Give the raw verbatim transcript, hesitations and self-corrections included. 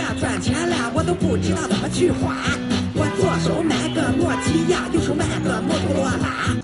赚钱了，我都不知道怎么去花。我左手买个诺基亚，右手买个摩托罗拉。